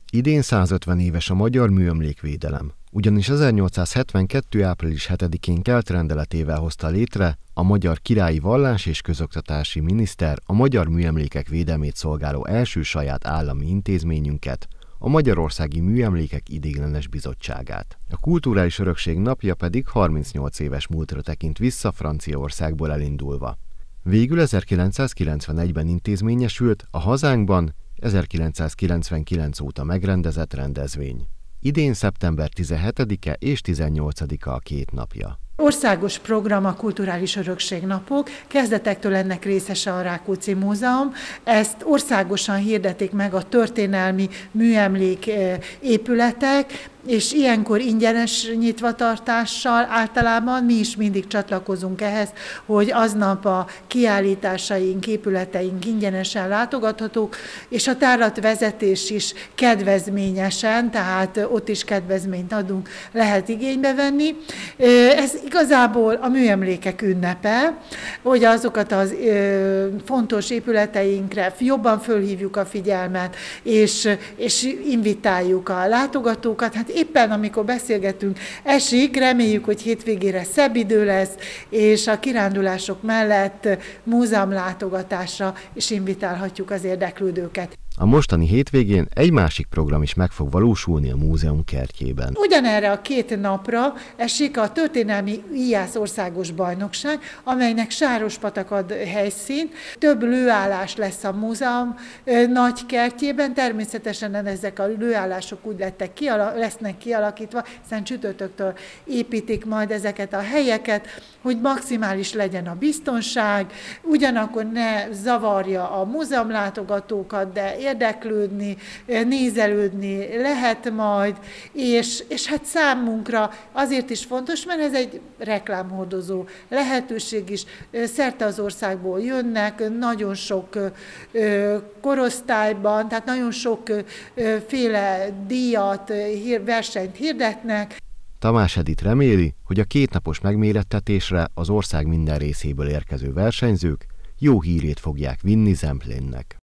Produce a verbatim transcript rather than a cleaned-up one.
Idén százötven éves a magyar műemlékvédelem, ugyanis ezernyolcszázhetvenkettő. április hetedikén kelt rendeletével hozta létre a magyar királyi vallás- és közoktatási miniszter a magyar műemlékek védelmét szolgáló első saját állami intézményünket, a Magyarországi Műemlékek Ideiglenes Bizottságát. A Kulturális Örökség napja pedig harmincnyolc éves múltra tekint vissza Franciaországból elindulva. Végül ezerkilencszázkilencvenegyben intézményesült a hazánkban ezerkilencszázkilencvenkilenc óta megrendezett rendezvény. Idén szeptember tizenhetedike és tizennyolcadika a két napja. Országos program a Kulturális Örökség napok, kezdetektől ennek részese a Rákóczi Múzeum. Ezt országosan hirdetik meg a történelmi műemlék épületek, és ilyenkor ingyenes nyitvatartással általában mi is mindig csatlakozunk ehhez, hogy aznap a kiállításaink, épületeink ingyenesen látogathatók, és a tárlatvezetés is kedvezményesen, tehát ott is kedvezményt adunk, lehet igénybe venni. Ez igazából a műemlékek ünnepe, hogy azokat az fontos épületeinkre jobban fölhívjuk a figyelmet, és, és invitáljuk a látogatókat. Hát éppen amikor beszélgetünk, esik, reméljük, hogy hétvégére szebb idő lesz, és a kirándulások mellett múzeumlátogatásra is invitálhatjuk az érdeklődőket. A mostani hétvégén egy másik program is meg fog valósulni a múzeum kertjében. Ugyanerre a két napra esik a történelmi íjász országos bajnokság, amelynek Sárospatak ad helyszínt. Több lőállás lesz a múzeum nagy kertjében, természetesen ezek a lőállások úgy lettek kiala- lesznek kialakítva, hiszen csütörtöktől építik majd ezeket a helyeket, hogy maximális legyen a biztonság, ugyanakkor ne zavarja a múzeumlátogatókat, de érdeklődni, nézelődni lehet majd, és, és hát számunkra azért is fontos, mert ez egy reklámhordozó lehetőség is. Szerte az országból jönnek, nagyon sok korosztályban, tehát nagyon sokféle díjat, versenyt hirdetnek. Tamás Edith reméli, hogy a kétnapos megmérettetésre az ország minden részéből érkező versenyzők jó hírét fogják vinni Zemplénnek.